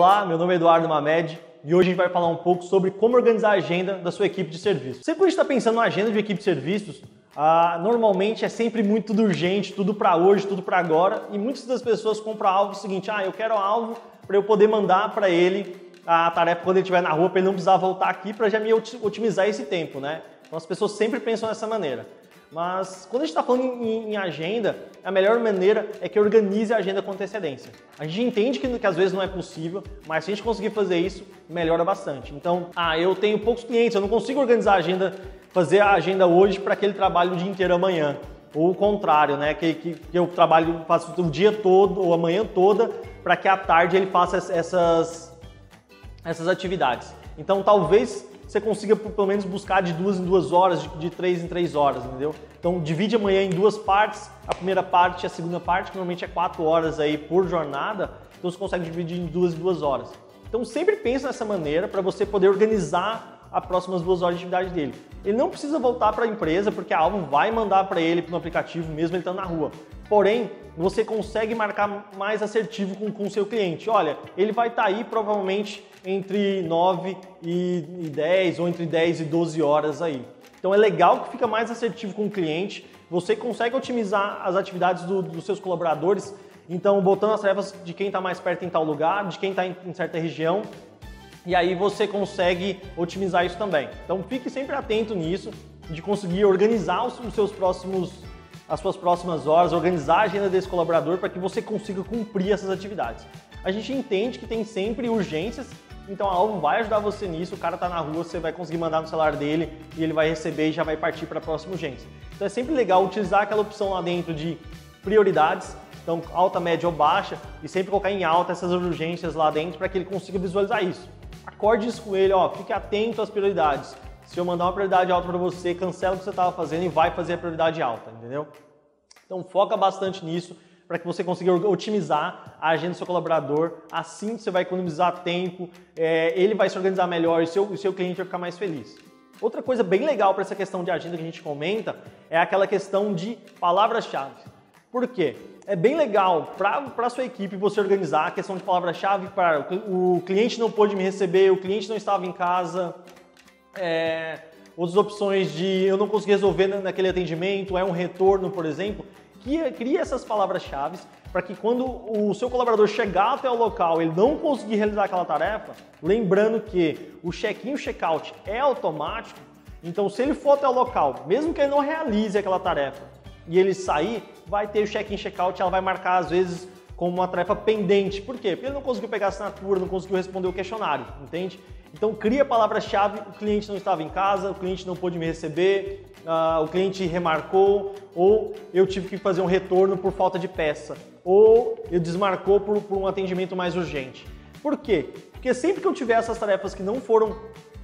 Olá, meu nome é Eduardo Mamed e hoje a gente vai falar um pouco sobre como organizar a agenda da sua equipe de serviço. Sempre que a gente está pensando na agenda de equipe de serviços, normalmente é sempre muito tudo urgente, tudo para hoje, tudo para agora, e muitas das pessoas compram alvo seguinte, eu quero alvo para eu poder mandar para ele a tarefa quando ele estiver na rua, para ele não precisar voltar aqui para já me otimizar esse tempo, né? Então as pessoas sempre pensam dessa maneira. Mas quando a gente está falando em agenda, a melhor maneira é que organize a agenda com antecedência. A gente entende que às vezes não é possível, mas se a gente conseguir fazer isso, melhora bastante. Então, eu tenho poucos clientes, eu não consigo organizar a agenda, fazer a agenda hoje para que ele trabalhe o dia inteiro amanhã. Ou o contrário, né? Que eu faço o dia todo ou a manhã toda para que à tarde ele faça essas atividades. Então, talvez você consiga pelo menos buscar de 2 em 2 horas, de 3 em 3 horas, entendeu? Então divide amanhã em 2 partes, a primeira parte e a segunda parte, que normalmente é 4 horas aí por jornada, então você consegue dividir em 2 em 2 horas. Então sempre pense nessa maneira para você poder organizar as próximas 2 horas de atividade dele. Ele não precisa voltar para a empresa, porque a Alvo vai mandar para ele no aplicativo mesmo ele estando na rua. Porém, você consegue marcar mais assertivo com o seu cliente. Olha, ele vai estar aí provavelmente entre 9 e 10 ou entre 10 e 12 horas aí. Então é legal que fica mais assertivo com o cliente, você consegue otimizar as atividades dos seus colaboradores, então botando as tarefas de quem está mais perto em tal lugar, de quem está em certa região, e aí você consegue otimizar isso também. Então fique sempre atento nisso, de conseguir organizar as suas próximas horas, organizar a agenda desse colaborador para que você consiga cumprir essas atividades. A gente entende que tem sempre urgências, então a Alvo vai ajudar você nisso, o cara está na rua, você vai conseguir mandar no celular dele e ele vai receber e já vai partir para a próxima urgência. Então é sempre legal utilizar aquela opção lá dentro de prioridades, então alta, média ou baixa, e sempre colocar em alta essas urgências lá dentro para que ele consiga visualizar isso. Acorde isso com ele, fique atento às prioridades. Se eu mandar uma prioridade alta para você, cancela o que você estava fazendo e vai fazer a prioridade alta, entendeu? Então foca bastante nisso para que você consiga otimizar a agenda do seu colaborador, assim você vai economizar tempo, ele vai se organizar melhor e o seu cliente vai ficar mais feliz. Outra coisa bem legal para essa questão de agenda que a gente comenta é aquela questão de palavras-chave. Por quê? É bem legal para a sua equipe você organizar a questão de palavra-chave para o cliente não pôde me receber, o cliente não estava em casa, outras opções de eu não consegui resolver naquele atendimento, um retorno, por exemplo. Cria essas palavras-chave para que quando o seu colaborador chegar até o local ele não conseguir realizar aquela tarefa, lembrando que o check-in e o check-out é automático, então se ele for até o local, mesmo que ele não realize aquela tarefa e ele sair, vai ter o check-in e check-out, ela vai marcar às vezes como uma tarefa pendente. Por quê? Porque ele não conseguiu pegar a assinatura, não conseguiu responder o questionário, entende? Então cria a palavra-chave, o cliente não estava em casa, o cliente não pôde me receber, o cliente remarcou, ou eu tive que fazer um retorno por falta de peça, ou eu desmarcou por um atendimento mais urgente. Por quê? Porque sempre que eu tiver essas tarefas que não foram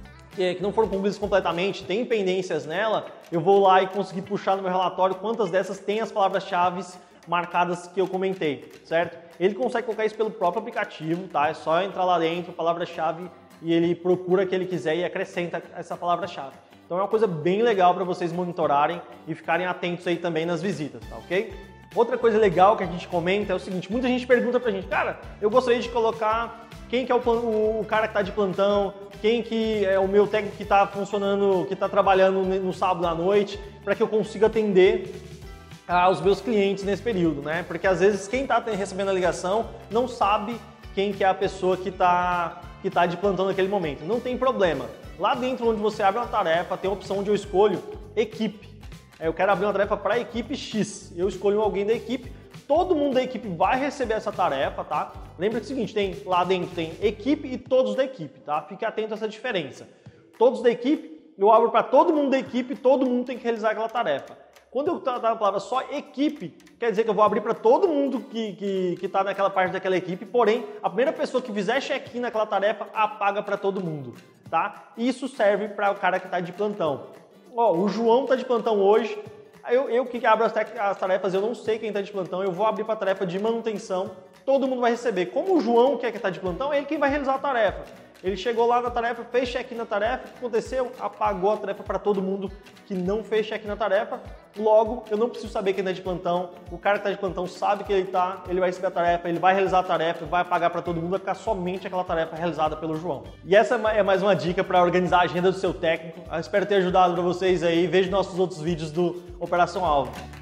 cumpridas completamente, tem pendências nela, eu vou lá e conseguir puxar no meu relatório quantas dessas tem as palavras-chave marcadas que eu comentei, certo? Ele consegue colocar isso pelo próprio aplicativo, tá? É só entrar lá dentro, palavra-chave, e ele procura o que ele quiser e acrescenta essa palavra-chave. Então é uma coisa bem legal para vocês monitorarem e ficarem atentos aí também nas visitas, tá ok? Outra coisa legal que a gente comenta é o seguinte, muita gente pergunta pra gente, cara, eu gostaria de colocar quem que é o cara que está de plantão, quem que é o meu técnico que está funcionando, que está trabalhando no sábado à noite, para que eu consiga atender os meus clientes nesse período, né? Porque às vezes quem está recebendo a ligação não sabe quem que é a pessoa que tá de plantão naquele momento. Não tem problema. Lá dentro onde você abre uma tarefa, tem a opção onde eu escolho equipe. Eu quero abrir uma tarefa para a equipe X. Eu escolho alguém da equipe. Todo mundo da equipe vai receber essa tarefa, tá? Lembra que é o seguinte, lá dentro tem equipe e todos da equipe, tá? Fique atento a essa diferença. Todos da equipe, eu abro para todo mundo da equipe, todo mundo tem que realizar aquela tarefa. Quando eu tratar a palavra só equipe, quer dizer que eu vou abrir para todo mundo que está naquela parte daquela equipe, porém, a primeira pessoa que fizer check-in naquela tarefa apaga para todo mundo, tá? Isso serve para o cara que está de plantão. O João está de plantão hoje, eu que abro as tarefas, eu não sei quem está de plantão, eu vou abrir para a tarefa de manutenção, todo mundo vai receber. Como o João que está de plantão, é ele quem vai realizar a tarefa. Ele chegou lá na tarefa, fez check-in na tarefa, o que aconteceu? Apagou a tarefa para todo mundo que não fez check-in na tarefa Logo, eu não preciso saber quem está de plantão, o cara que está de plantão sabe que ele vai receber a tarefa, ele vai realizar a tarefa, vai pagar para todo mundo, vai ficar somente aquela tarefa realizada pelo João. E essa é mais uma dica para organizar a agenda do seu técnico. Eu espero ter ajudado para vocês aí. Veja nossos outros vídeos do Operação Alvo.